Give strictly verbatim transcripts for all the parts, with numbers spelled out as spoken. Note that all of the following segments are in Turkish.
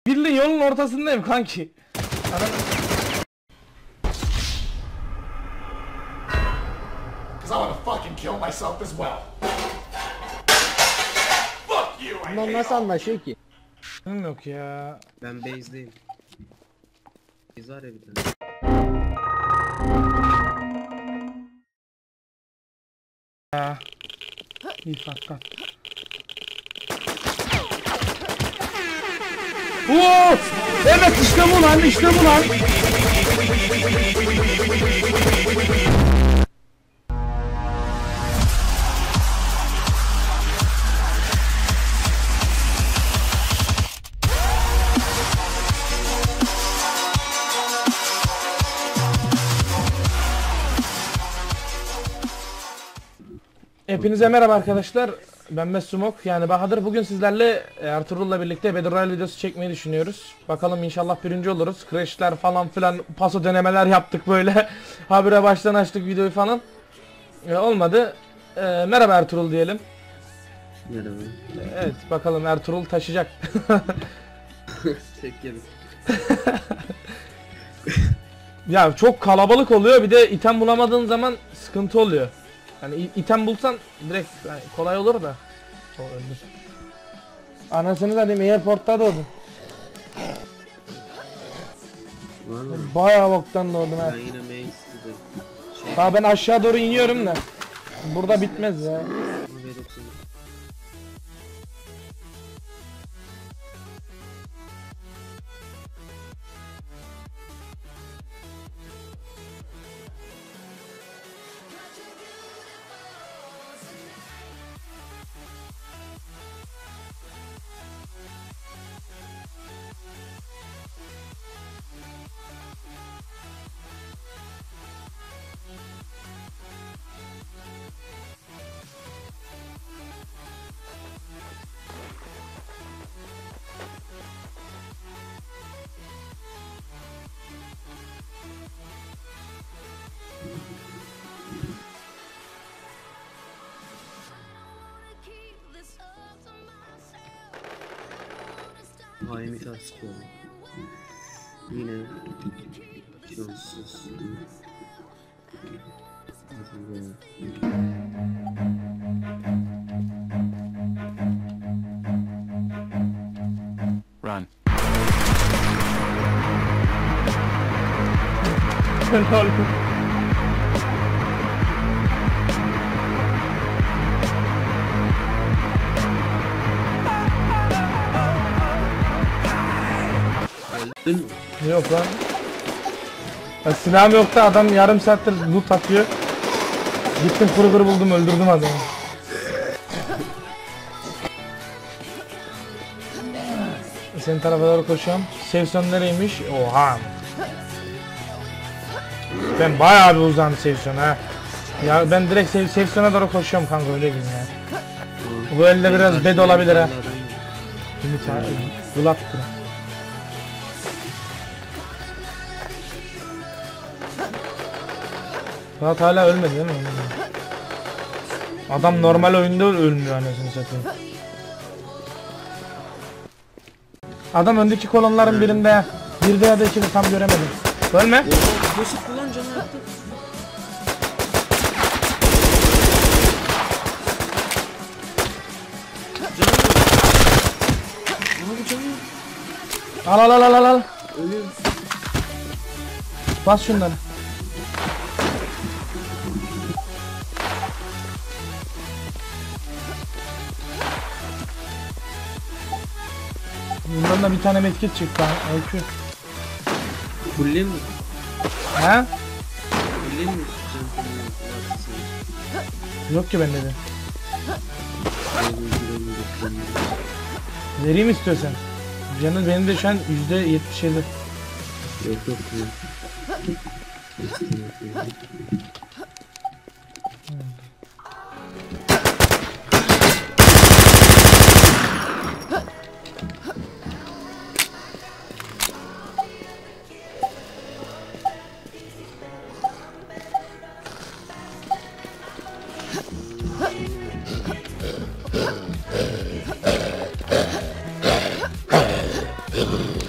Birli yolun ortasındayım kanki. Bunlar nasıl anlaşıyor ki? Yok ya. Ben base'deyim. Base var ya bir tane. Ya. İyi fakta. Oo! Evet işte bu lan, işte bu lan. Hepinize merhaba arkadaşlar. Ben Mesumok, yani Bahadır. Bugün sizlerle Ertuğrul'la birlikte Battle Royale videosu çekmeyi düşünüyoruz. Bakalım inşallah birinci oluruz. Crash'ler falan filan, paso denemeler yaptık böyle. Habire baştan açtık videoyu falan. E, olmadı. E, merhaba Ertuğrul diyelim. Merhaba. E, evet, bakalım Ertuğrul taşıyacak. Tek yedim. Ya çok kalabalık oluyor, bir de item bulamadığın zaman sıkıntı oluyor. Yani item bulsan direkt yani kolay olur da. O öldür. Anasını da diyeyim, airport'ta doğdum. Var mı? Bayağı boktan doğdum ha. Ben yine mainstream'de. Şey, Daha ben aşağı doğru iniyorum da. Burada bitmez ya. B doksan. Haimi taslıyorum. Yine şanssız. Run. Öldün mü? Yok lan. Ya silahım yoktu, adam yarım saattir loot atıyor. Gittim Kruger'ı buldum, öldürdüm adamı. Senin tarafa doğru koşuyorum. Sevson nereymiş? Oha. Ben bayağı bir uzandı Sevson ha. Ya ben direkt Sev Sevson'a doğru koşuyorum kanka, öyle diyeyim ya. Bu elde biraz bed olabilir ha. Ümit ha. Bulattı. Fuat hala ölmedi değil mi? Adam normal oyunda ölmüyor anasını satayım. Adam öndeki kolonların birinde, birde ya da ikide tam göremedim. Ölme. Nasıl kullan canı attı? Al al al al al. Ölüyor. Bas şunları. Bundan da bir tane medkit çıktı ha. I Q. Fulleyim mi? He? Fulleyim mi? Yok ki bende de. Vereyim istiyorsan. Canım benim de şu an yüzde yetmiş yedi. Yok yok. Ugh.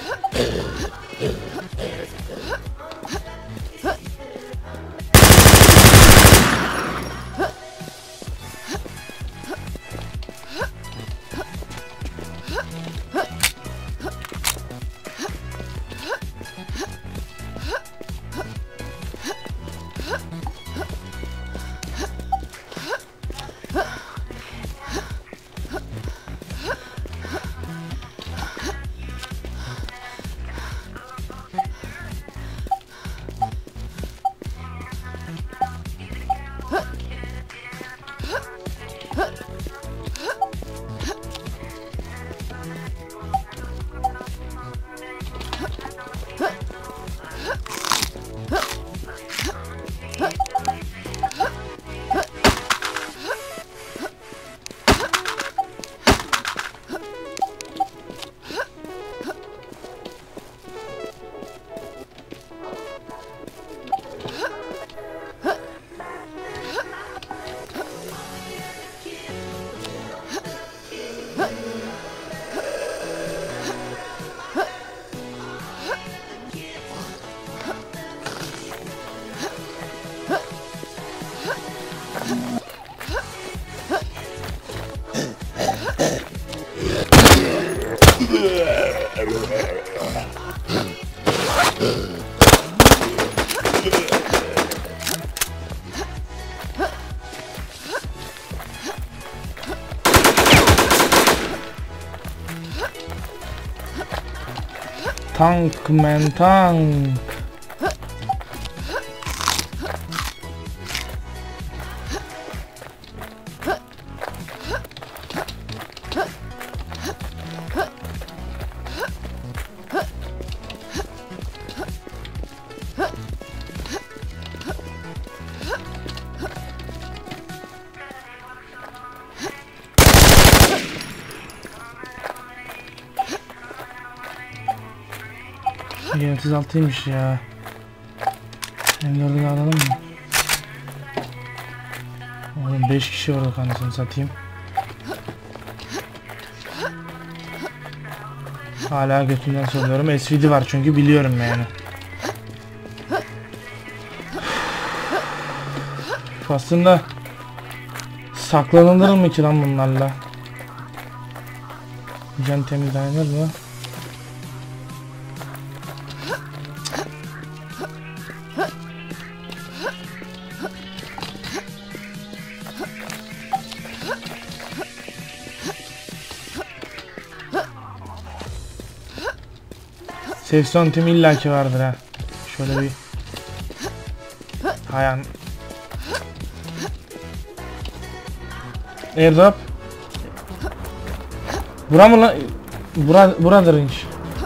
Tank men tank. otuz altıymış ya. M dördü alalım mı? Oğlum beş kişi orada kanısını satayım. Hala götümden soruyorum. S V D var çünkü biliyorum yani. Aslında saklanılır mı ki lan bunlarla? Can temiz dayanır mı? Sefson tim illaki vardır ha. Şöyle bir hayan. Airdrop. Bura mı lan? Bura, buradır inş.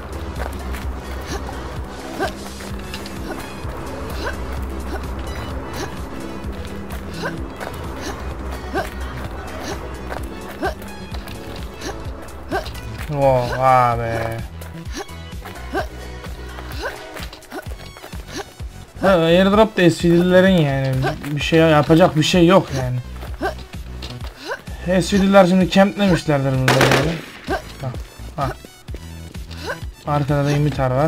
Oh abi. Ha, airdrop da S V D'lerin yani bir şey yapacak bir şey yok yani. S V D'ler şimdi camplemişlerdir burada yani. Ha, ha. Arkada da imitar var.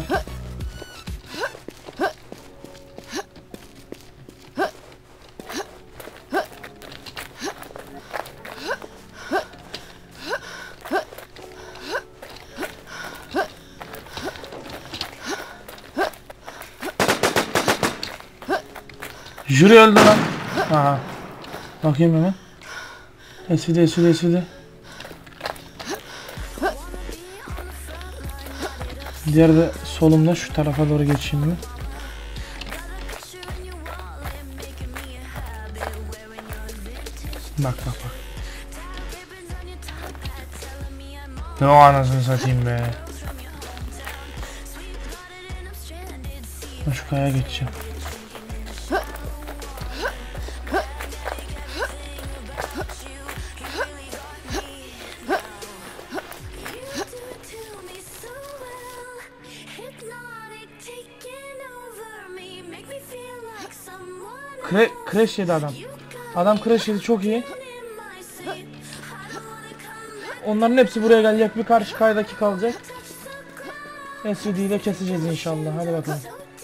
Jüri öldü lan. Aha. Bakayım hemen. S V D, S V D, S V D. Diğer de solumda, şu tarafa doğru geçeyim mi? Bak bak bak. Ne o anasını satayım be. Ben şu kayaya geçeceğim. Kre crash yedi adam. Adam crash yedi, çok iyi. Onların hepsi buraya gelecek. Bir karşı kaydaki kalacak. S V D'yi de keseceğiz inşallah. Hadi bakalım.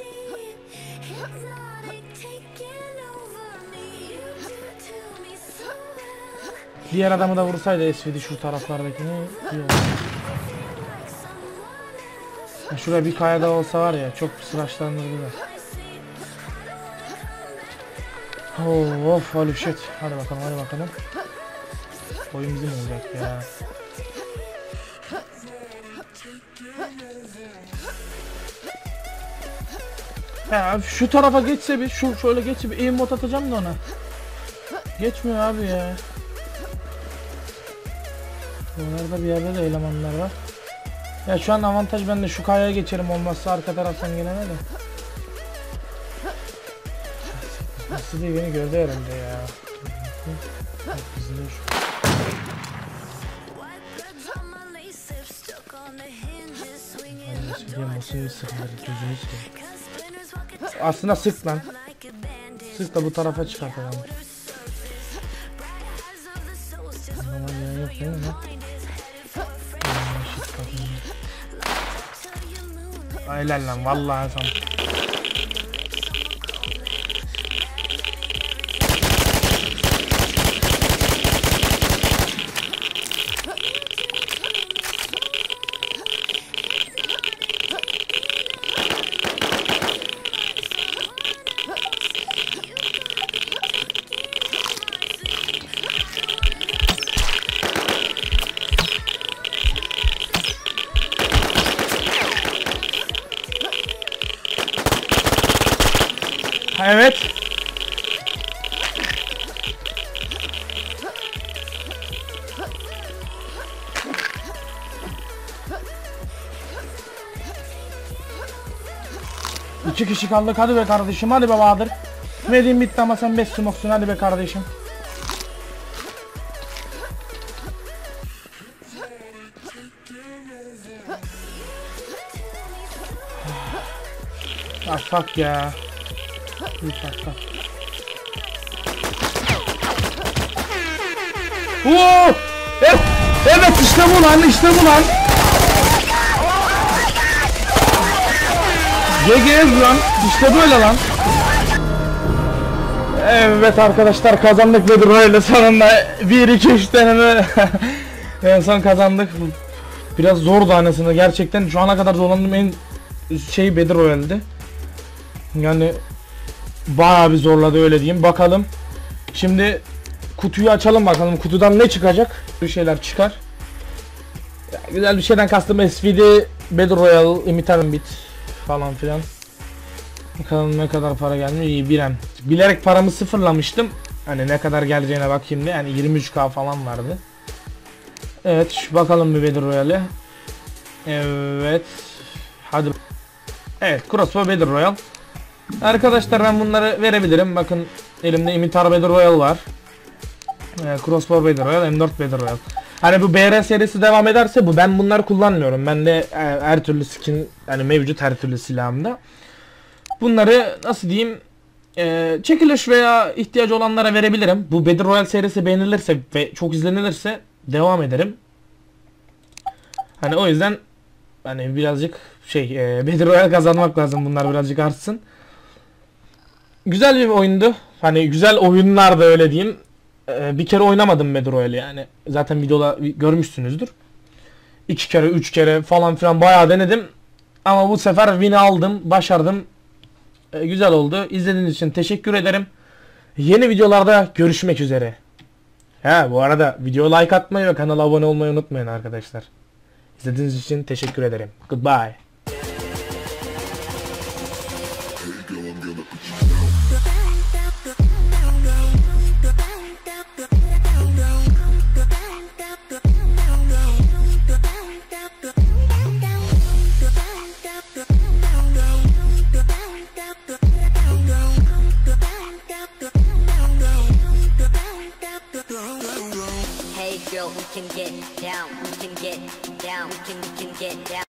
Diğer adamı da vursaydı S V D şu taraflardakini iyi olur. Şuraya bir kaya da olsa var ya, çok sıraçlandırdılar. Oh, of, holy shit. Hadi bakalım, hadi bakalım. Oyun bizim olacak ya. Ya şu tarafa geçse bir, şu şöyle geçse bir aimbot atacağım da ona. Geçmiyor abi ya. Buralarda bir yerde de elemanlar var. Ya şu an avantaj bende, şu kayaya geçerim, olmazsa arka taraftan gelene de. Nasıl diye beni gördü herhalde ya. Aslında sık lan. Sık da bu tarafa çıkartalım. Yok değil mi? Helal lan vallahi sen. Evet. İki kişi kaldık, hadi be kardeşim, hadi be Bahadır. Medium bitti ama sen beş smoksun, hadi be kardeşim. Ah fuck ya. Bir dakika. Oo! Evet, evet işte bu lan, işte bu lan. G G lan, işte böyle lan. Evet arkadaşlar, kazandık ve böyle sonunda bir iki üç deneme en son kazandık. Biraz zordu anasını, gerçekten şu ana kadar zorlandığım en şey Battle Royale'di. Yani bayağı bir zorladı, öyle diyeyim. Bakalım. Şimdi kutuyu açalım bakalım, kutudan ne çıkacak? Bir şeyler çıkar. Ya, güzel bir şeyden kastım S V D, Battle Royale, Imitar Bit falan filan. Bakalım ne kadar para gelmiş. İyi, bir em. Bilerek paramı sıfırlamıştım. Hani ne kadar geleceğine bakayım diye. Yani yirmi üç K falan vardı. Evet, şu bakalım bir Battle Royale'e. Evet. Hadi. Evet, Crossbow Battle Royale. Arkadaşlar ben bunları verebilirim. Bakın elimde Imitar Battle Royale var. Ee, Crossbow Battle Royale, M dört Battle Royale. Hani bu B R serisi devam ederse bu, ben bunları kullanmıyorum. Bende e, her türlü skin, yani mevcut her türlü silahımda. Bunları nasıl diyeyim, e, çekiliş veya ihtiyacı olanlara verebilirim. Bu Battle Royale serisi beğenilirse ve çok izlenilirse devam ederim. Hani o yüzden hani birazcık şey e, Battle Royale kazanmak lazım, bunlar birazcık artsın. Güzel bir oyundu. Hani güzel oyunlar da, öyle diyeyim. Ee, bir kere oynamadım Battle Royale yani. Zaten videoda görmüşsünüzdür. İki kere, üç kere falan filan bayağı denedim. Ama bu sefer win'i aldım, başardım. Ee, güzel oldu. İzlediğiniz için teşekkür ederim. Yeni videolarda görüşmek üzere. Ha, bu arada video like atmayı ve kanala abone olmayı unutmayın arkadaşlar. İzlediğiniz için teşekkür ederim. Goodbye. Hey girl, we can get down, we can get down, we can, we can get down.